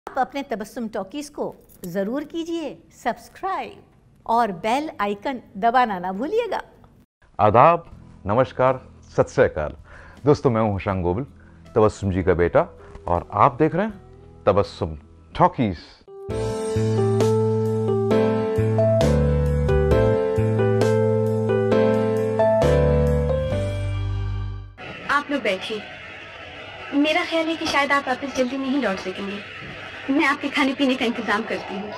आप अपने तबस्सुम टॉकीज को जरूर कीजिए सब्सक्राइब और बेल आइकन दबाना ना भूलिएगा। आदाब, नमस्कार, सत श्री अकाल। दोस्तों, मैं हूं होशांग गोविल, तबस्सुम जी का बेटा, और आप देख रहे हैं तबस्सुम टॉकीज। आप लोग बैठिए। मेरा ख्याल है कि शायद आप वापस जल्दी नहीं लौट सकेंगे। मैं आपके खाने पीने का इंतजाम करती हूँ।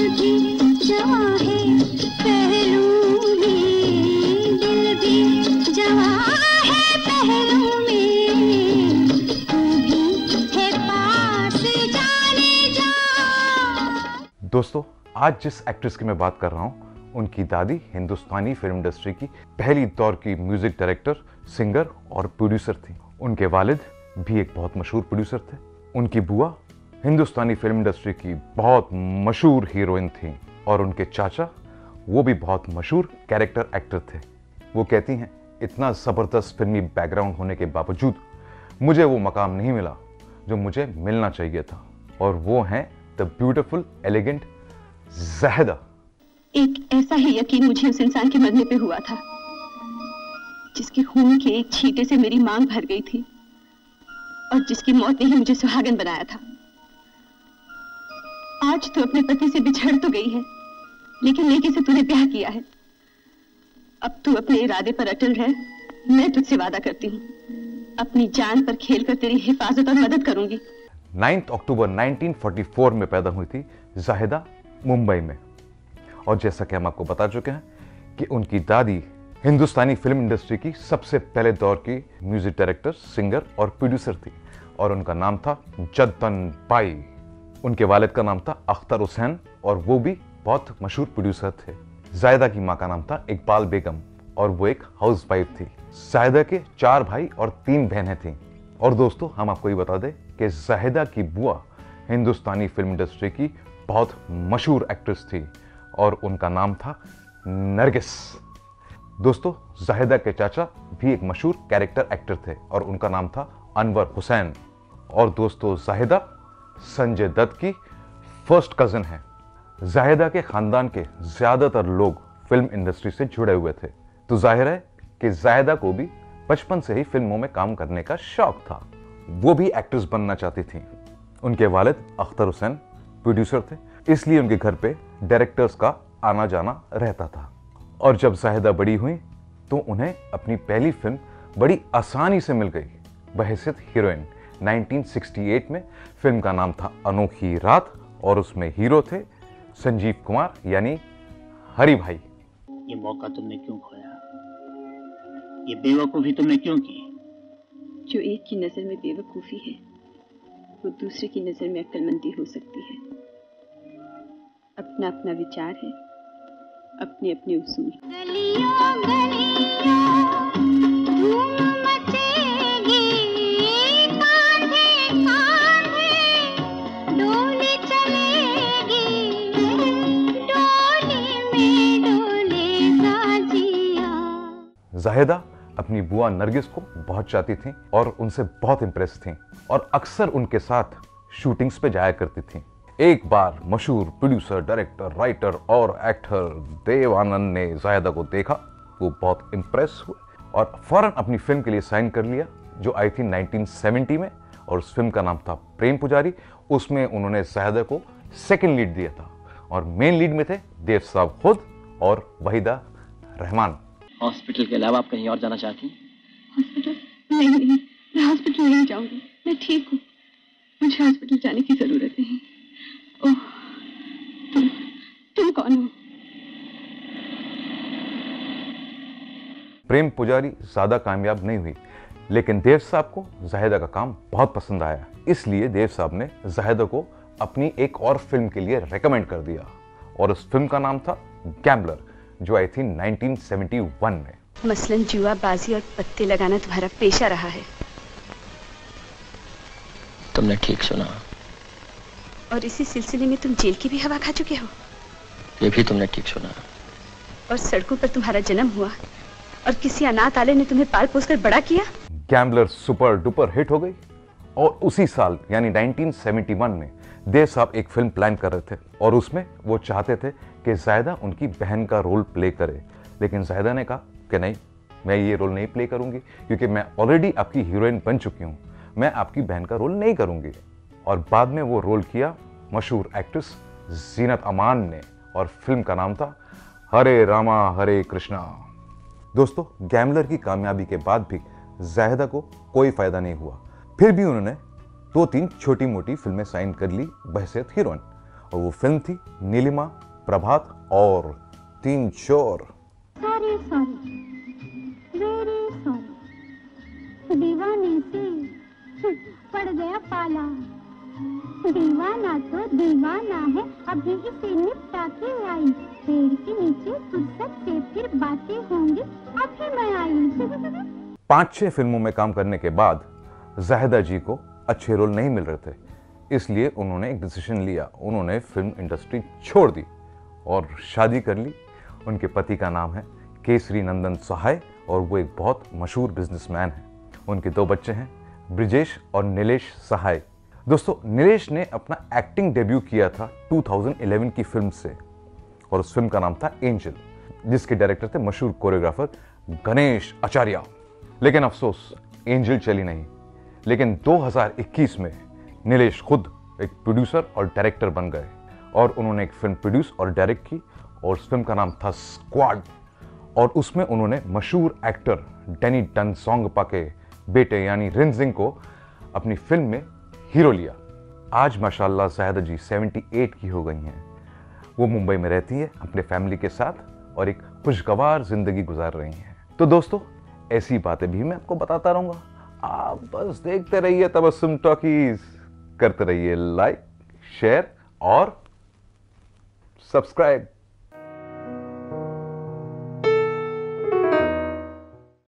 दोस्तों, आज जिस एक्ट्रेस की मैं बात कर रहा हूँ, उनकी दादी हिंदुस्तानी फिल्म इंडस्ट्री की पहली दौर की म्यूजिक डायरेक्टर, सिंगर और प्रोड्यूसर थी। उनके वालिद भी एक बहुत मशहूर प्रोड्यूसर थे। उनकी बुआ हिंदुस्तानी फिल्म इंडस्ट्री की बहुत मशहूर हीरोइन थी, और उनके चाचा वो भी बहुत मशहूर कैरेक्टर एक्टर थे। वो कहती हैं, इतना ज़बरदस्त फिल्मी बैकग्राउंड होने के बावजूद मुझे वो मकाम नहीं मिला जो मुझे मिलना चाहिए था, और वो हैं द ब्यूटीफुल एलिगेंट ज़ाहिदा। एक ऐसा ही यकीन मुझे उस इंसान के मरने पे हुआ था जिसके खून के एक छींटे से मेरी मांग भर गई थी, और जिसकी मौत ने ही मुझे सुहागन बनाया था। आज तो अपने पति से बिछड़ तो गई है, लेकिन लेके से तूने ब्याह किया है। अब तू अपने इरादे पर अटल रह। मैं तुझसे वादा करती हूँ, अपनी जान पर खेलकर तेरी हिफाजत और मदद करूंगी। 9 अक्टूबर 1944 में पैदा हुई थी ज़ाहिदा मुंबई में, और जैसा कि हम आपको बता चुके हैं कि उनकी दादी हिंदुस्तानी फिल्म इंडस्ट्री की सबसे पहले दौर की म्यूजिक डायरेक्टर, सिंगर और प्रोड्यूसर थी, और उनका नाम था जद्दन बाई। उनके वालिद का नाम था अख्तर हुसैन, और वो भी बहुत मशहूर प्रोड्यूसर थे। ज़ाहिदा की माँ का नाम था इकबाल बेगम, और वो एक हाउस वाइफ थी। ज़ाहिदा के 4 भाई और 3 बहनें थीं। और दोस्तों, हम आपको ये बता दें कि ज़ाहिदा की बुआ हिंदुस्तानी फिल्म इंडस्ट्री की बहुत मशहूर एक्ट्रेस थी, और उनका नाम था नरगिस। दोस्तों, ज़ाहिदा के चाचा भी एक मशहूर कैरेक्टर एक्टर थे, और उनका नाम था अनवर हुसैन। और दोस्तों, ज़ाहिदा संजय दत्त की फर्स्ट कज़न है। ज़ाहिदा के ख़ानदान के ज़्यादातर लोग फिल्म इंडस्ट्री से जुड़े हुए थे, तो जाहिर है कि ज़ाहिदा को भी बचपन से ही फिल्मों में काम करने का शौक था। वो भी एक्ट्रेस बनना चाहती थी। उनके वालिद अख्तर हुसैन प्रोड्यूसर थे, इसलिए उनके घर पे डायरेक्टर्स का आना जाना रहता था। और जब ज़ाहिदा बड़ी हुई तो उन्हें अपनी पहली फिल्म बड़ी आसानी से मिल गई, बहैसियत हीरोइन। 1968 में फिल्म का नाम था अनोखी रात, और उसमें हीरो थे संजीव कुमार यानी हरी भाई। ये मौका तुमने क्यों खोया? ये बेवकूफी तुमने क्यों की? जो एक की नजर में बेवकूफी है, वो दूसरे की नजर में अक्लमंदी हो सकती है। अपना अपना विचार है, अपने अपने उसूल। गलियों गलियों धूम मचेगी, कांधे कांधे डोली चलेगी, डोली में डोलेगा जिया। ज़ाहिदा अपनी बुआ नरगिस को बहुत चाहती थी, और उनसे बहुत इम्प्रेस थी, और अक्सर उनके साथ शूटिंग्स पे जाया करती थी। एक बार मशहूर प्रोड्यूसर, डायरेक्टर, राइटर और एक्टर देव आनंद ने ज़ाहिदा को देखा। वो बहुत इम्प्रेस हुए और फौरन अपनी फिल्म के लिए साइन कर लिया, जो आई थी 1970 में, और उस फिल्म का नाम था प्रेम पुजारी। उसमें उन्होंने ज़ाहिदा को सेकंड लीड दिया था, और मेन लीड में थे देव साहब खुद और वहीदा रहमान। हॉस्पिटल के अलावा आप कहीं और जाना चाहती हैं? हॉस्पिटल? नहीं, मैं हॉस्पिटल नहीं जाऊंगी। मैं ठीक हूँ, मुझे हॉस्पिटल जाने की जरूरत नहीं। ओह, तुम कौन हो? प्रेम पुजारी ज़्यादा कामयाब नहीं हुई, लेकिन देव साहब को ज़ाहिदा का काम बहुत पसंद आया, इसलिए देव साहब ने ज़ाहिदा को अपनी एक और फिल्म के लिए रेकमेंड कर दिया, और उस फिल्म का नाम था गैम्बलर, जो आई थी 1971 में। मसलन जुआ, बाजी और पत्ते लगाना तुम्हारा पेशा रहा है। तुमने ठीक सुना। और इसी सिलसिले में तुम जेल की भी हवा खा चुके हो। ये भी तुमने ठीक सुना। और सड़कों पर तुम्हारा जन्म हुआ, और किसी अनाथ आले ने तुम्हें पाल पोस कर बड़ा किया। गैम्बलर सुपर डुपर हिट हो गई, और उसी साल यानी 1971 में देव साहब एक फिल्म प्लान कर रहे थे और उसमें वो चाहते थे कि जायदा उनकी बहन का रोल प्ले करे, लेकिन जायदा ने कहा कि नहीं, मैं ये रोल नहीं प्ले करूंगी क्योंकि मैं ऑलरेडी आपकी हीरोइन बन चुकी हूं, मैं आपकी बहन का रोल नहीं करूंगी। और बाद में वो रोल किया मशहूर एक्ट्रेस जीनत अमान ने और फिल्म का नाम था हरे रामा हरे कृष्णा। दोस्तों, गैमलर की कामयाबी के बाद भी जाहिदा को कोई फायदा नहीं हुआ। फिर भी उन्होंने 2-3 छोटी मोटी फिल्में साइन कर ली बहैसियत हीरोइन, और वो फिल्म थी नीलिमा, प्रभात और 3 चोर। सॉरी सॉरी, वेरी सॉरी, दीवाने से पड़ गया पाला। दीवाना तो दीवाना है, अभी इसे निपटा के आई। पेड़ के नीचे फुर्सत से फिर बातें होंगी, अभी मैं आई। 5-6 फिल्मों में काम करने के बाद जाहिदा जी को अच्छे रोल नहीं मिल रहे थे, इसलिए उन्होंने एक डिसीजन लिया। उन्होंने फिल्म इंडस्ट्री छोड़ दी और शादी कर ली। उनके पति का नाम है केसरी नंदन सहाय और वो एक बहुत मशहूर बिजनेसमैन है। उनके 2 बच्चे हैं, ब्रिजेश और नीलेश सहाय। दोस्तों, नीलेश ने अपना एक्टिंग डेब्यू किया था 2011 की फिल्म से, और उस फिल्म का नाम था एंजल, जिसके डायरेक्टर थे मशहूर कोरियोग्राफर गणेश आचार्य। लेकिन अफसोस, एंजल चली नहीं। लेकिन 2021 में नीलेश खुद एक प्रोड्यूसर और डायरेक्टर बन गए और उन्होंने एक फिल्म प्रोड्यूस और डायरेक्ट की, और उस फिल्म का नाम था स्क्वाड। और उसमें उन्होंने मशहूर एक्टर डैनी डनसोंगपा के बेटे यानी रिनजिंग को अपनी फिल्म में हीरो लिया। आज माशाल्लाह जाहिदा जी 78 की हो गई हैं। वो मुंबई में रहती है अपने फैमिली के साथ और एक खुशगवार जिंदगी गुजार रही हैं। तो दोस्तों, ऐसी बातें भी मैं आपको बताता रहूंगा। आप बस देखते रहिए तबस्सुम टॉकीज, करते रहिए लाइक, शेयर और सब्सक्राइब।